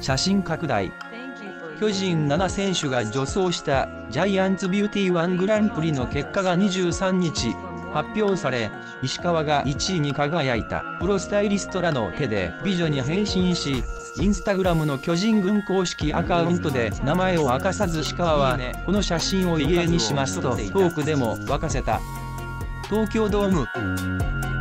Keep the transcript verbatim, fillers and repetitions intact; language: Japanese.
写真拡大。巨人なな選手が女装したジャイアンツビューティーワングランプリの結果がにじゅうさんにち発表され、石川がいちいに輝いた。プロスタイリストらの手で美女に変身し、インスタグラムの巨人軍公式アカウントで名前を明かさず石川はこの写真を遺影にしますとトークでも沸かせた。東京ドーム